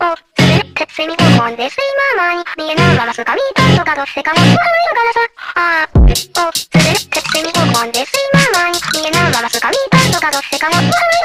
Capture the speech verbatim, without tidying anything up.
お、つれってついみごこんですいままに、見えながらすかみたとかどっせかもつはるよからさ。あー、お、つれってついみごこんですいままに、見えながらすかみたとかどっせかもつはるよ